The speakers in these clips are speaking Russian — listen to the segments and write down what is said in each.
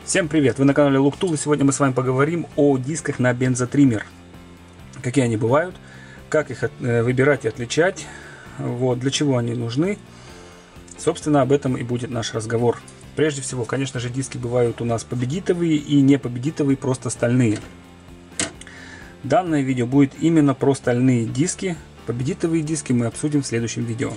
Всем привет! Вы на канале LookTool, и сегодня мы с вами поговорим о дисках на бензотриммер. Какие они бывают, как их выбирать и отличать, для чего они нужны. Собственно, об этом и будет наш разговор. Прежде всего, конечно же, диски бывают у нас победитовые и не победитовые, просто стальные. Данное видео будет именно про стальные диски. Победитовые диски мы обсудим в следующем видео.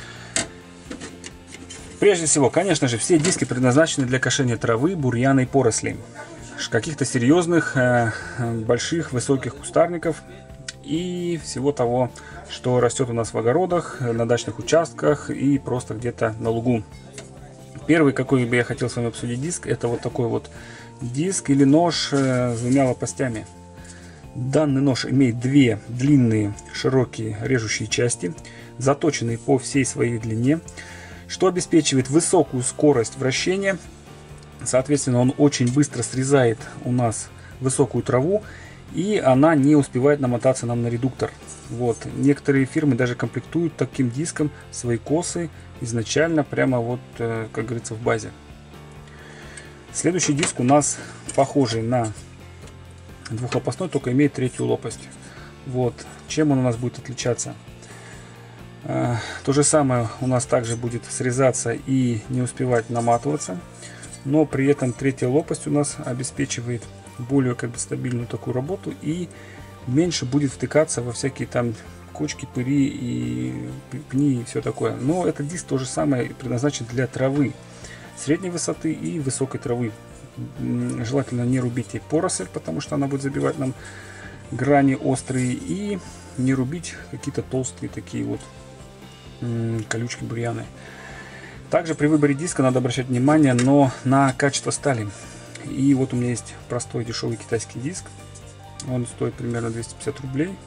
Прежде всего, конечно же, все диски предназначены для кошения травы, бурьяна и порослей. Каких-то серьезных, больших, высоких кустарников и всего того, что растет у нас в огородах, на дачных участках и просто где-то на лугу. Первый, какой бы я хотел с вами обсудить диск, это вот такой вот диск или нож с двумя лопастями. Данный нож имеет две длинные, широкие режущие части, заточенные по всей своей длине, что обеспечивает высокую скорость вращения. Соответственно, он очень быстро срезает у нас высокую траву, и она не успевает намотаться нам на редуктор. Некоторые фирмы даже комплектуют таким диском свои косы изначально, прямо как говорится, в базе. Следующий диск у нас похожий на двухлопастной, только имеет третью лопасть. Чем он у нас будет отличаться? То же самое у нас также будет срезаться и не успевать наматываться, но при этом третья лопасть у нас обеспечивает более стабильную такую работу и меньше будет втыкаться во всякие там кочки, пыли и пни и все такое. Но этот диск то же самое предназначен для травы средней высоты и высокой травы. Желательно не рубить поросль, потому что она будет забивать нам грани острые, и не рубить какие-то толстые такие колючки, бурьяны. Также при выборе диска надо обращать внимание на качество стали. И у меня есть простой дешевый китайский диск. Он стоит примерно 250 рублей.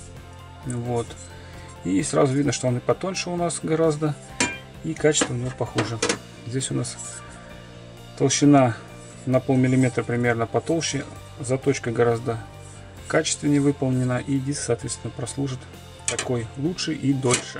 И сразу видно, что он и потоньше у нас гораздо, и качество у него похуже. Здесь у нас толщина на полмиллиметра примерно потолще, заточка гораздо качественнее выполнена, и диск, соответственно, прослужит такой лучше и дольше.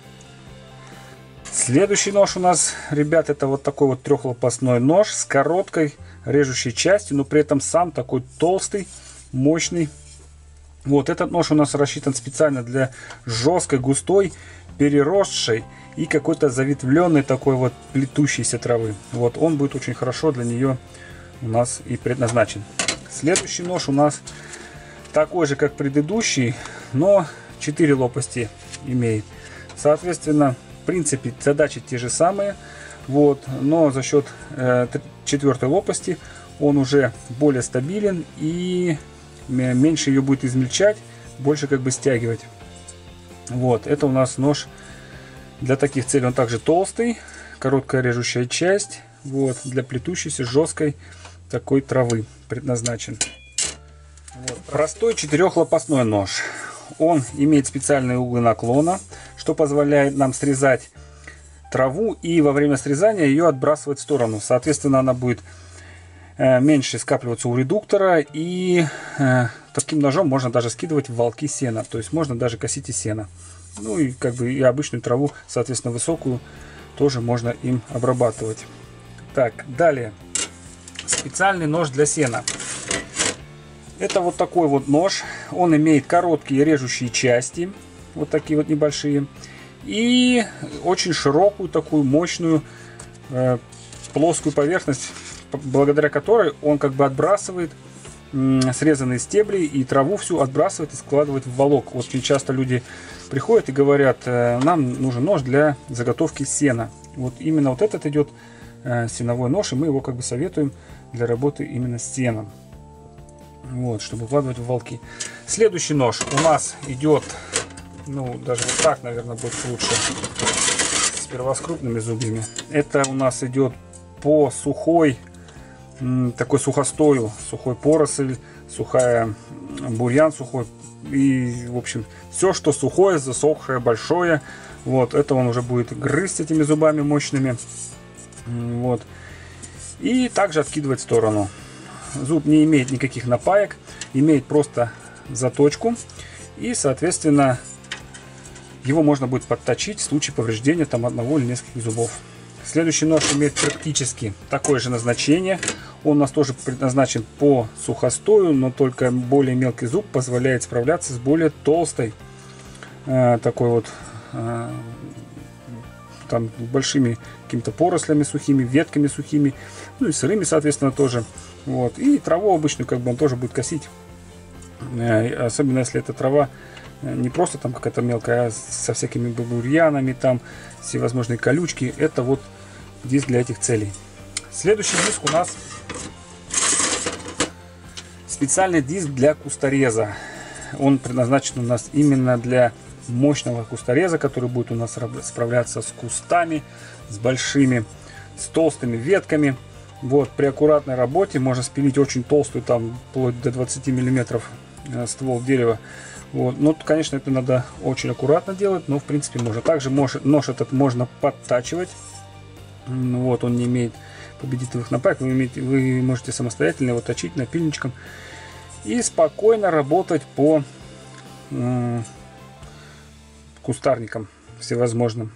Следующий нож у нас, ребят, это такой трехлопастной нож с короткой режущей частью, но при этом сам такой толстый, мощный. Этот нож у нас рассчитан специально для жесткой, густой, переросшей и какой-то заветвленной такой плетущейся травы. Он будет очень хорошо для нее у нас и предназначен. Следующий нож у нас такой же, как предыдущий, но 4 лопасти имеет. Соответственно, в принципе, задачи те же самые, но за счет четвертой лопасти он уже более стабилен и меньше ее будет измельчать, больше стягивать. Это у нас нож для таких целей. Он также толстый, короткая режущая часть, для плетущейся жесткой такой травы предназначен. Простой четырехлопастной нож. Он имеет специальные углы наклона, что позволяет нам срезать траву и во время срезания ее отбрасывать в сторону. Соответственно, она будет меньше скапливаться у редуктора, и таким ножом можно даже скидывать в волки сена. То есть можно даже косить и сено. И обычную траву, соответственно, высокую, тоже можно им обрабатывать. Так, далее. Специальный нож для сена. Это такой нож. Он имеет короткие режущие части, такие небольшие, и очень широкую, такую мощную плоскую поверхность, благодаря которой он отбрасывает срезанные стебли и траву всю отбрасывает и складывает в волок. Очень часто люди приходят и говорят: нам нужен нож для заготовки сена. Именно этот идет сеновой нож, и мы его советуем для работы именно с сеном. Чтобы укладывать в волки. Следующий нож у нас идет, даже так, наверное, будет лучше. Сперва с крупными зубьями. Это у нас идет по сухой, такой сухостою, сухой поросль, бурьян сухой. И, в общем, все, что сухое, засохшее, большое. Это он уже будет грызть этими зубами мощными. И также откидывать в сторону. Зуб не имеет никаких напаек, имеет просто заточку, и, соответственно, его можно будет подточить в случае повреждения одного или нескольких зубов. Следующий нож имеет практически такое же назначение. Он у нас тоже предназначен по сухостою, но только более мелкий зуб позволяет справляться с более толстой, такой вот, там, большими какими-то порослями сухими, ветками сухими, ну и сырыми, соответственно, тоже. Вот. И траву обычную как бы он тоже будет косить. Особенно если эта трава не просто там какая-то мелкая, а со всякими бурьянами, там всевозможные колючки. Это вот диск для этих целей. Следующий диск у нас специальный диск для кустореза. Он предназначен у нас именно для мощного кустореза, который будет у нас справляться с кустами, с большими, с толстыми ветками. Вот, при аккуратной работе можно спилить очень толстую, там вплоть до 20 миллиметров ствол дерева. Вот. Ну, конечно, это надо очень аккуратно делать, но в принципе можно. Также нож этот можно подтачивать. Вот, он не имеет победительных напаек. Вы можете самостоятельно его точить напильничком и спокойно работать по кустарникам всевозможным.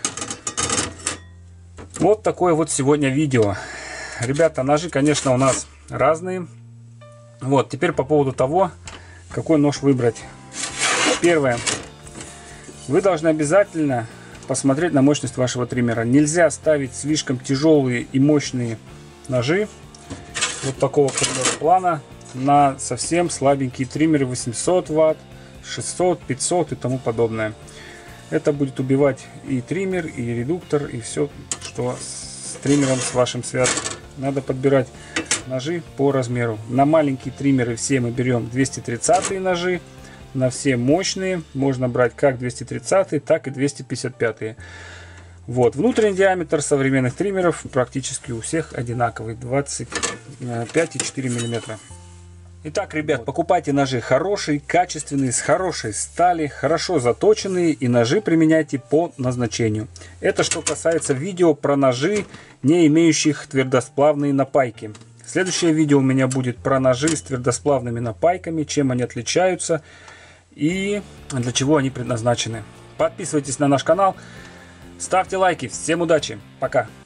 Вот такое вот сегодня видео. Ребята, ножи, конечно, у нас разные. Вот, теперь по поводу того, какой нож выбрать. Первое. Вы должны обязательно посмотреть на мощность вашего триммера. Нельзя ставить слишком тяжелые и мощные ножи вот такого, к примеру, плана на совсем слабенькие триммеры 800 Вт, 600, 500 и тому подобное. Это будет убивать и триммер, и редуктор, и все, что с триммером с вашим связано. Надо подбирать ножи по размеру. На маленькие триммеры все мы берем 230 ножи. На все мощные можно брать как 230, так и 255. Вот. Внутренний диаметр современных триммеров практически у всех одинаковый, 25,4 мм. Итак, ребят, покупайте ножи хорошие, качественные, с хорошей стали, хорошо заточенные, и ножи применяйте по назначению. Это что касается видео про ножи, не имеющих твердосплавные напайки. Следующее видео у меня будет про ножи с твердосплавными напайками, чем они отличаются и для чего они предназначены. Подписывайтесь на наш канал, ставьте лайки. Всем удачи, пока!